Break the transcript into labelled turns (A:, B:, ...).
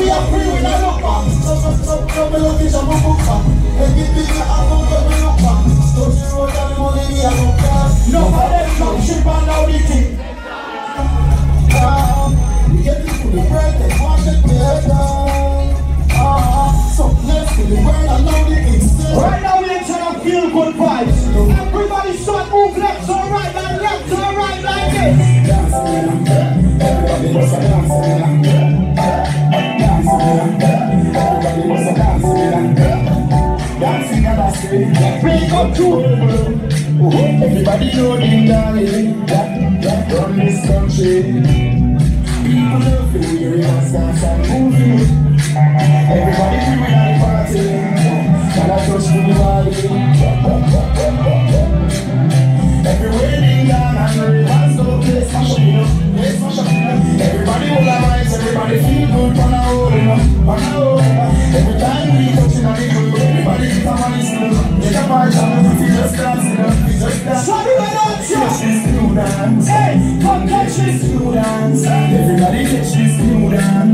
A: we are free with a look back. No melody, I'm a book back. Everything I have, I'm going to look back. Don't you know that the money me, I look back. No for them, come ship and now the thing. We get it to the bread, they want it to head down. So let's do the world, I know the thing. Right now, we're trying to feel good vibes. Everybody start move left or right, like left or right, like this. Everybody was a dancing. Everybody was a dancing. Bring up to everybody know the darling that run this country. People love the way we dance and moving. Everybody free with the party. And I touch the body. Every wedding down and rivers go place mash up, you know. Place mash up, you know. Everybody hold our minds, everybody feel good on our own, you know. On our own. Every time we touch in a nigga, everybody keep our money slow. Take a part of it, we just dance, you know. We just dance. Sorry, we're not sure. Catch this new dance. Hey, come catch this new dance. Everybody catch this new dance.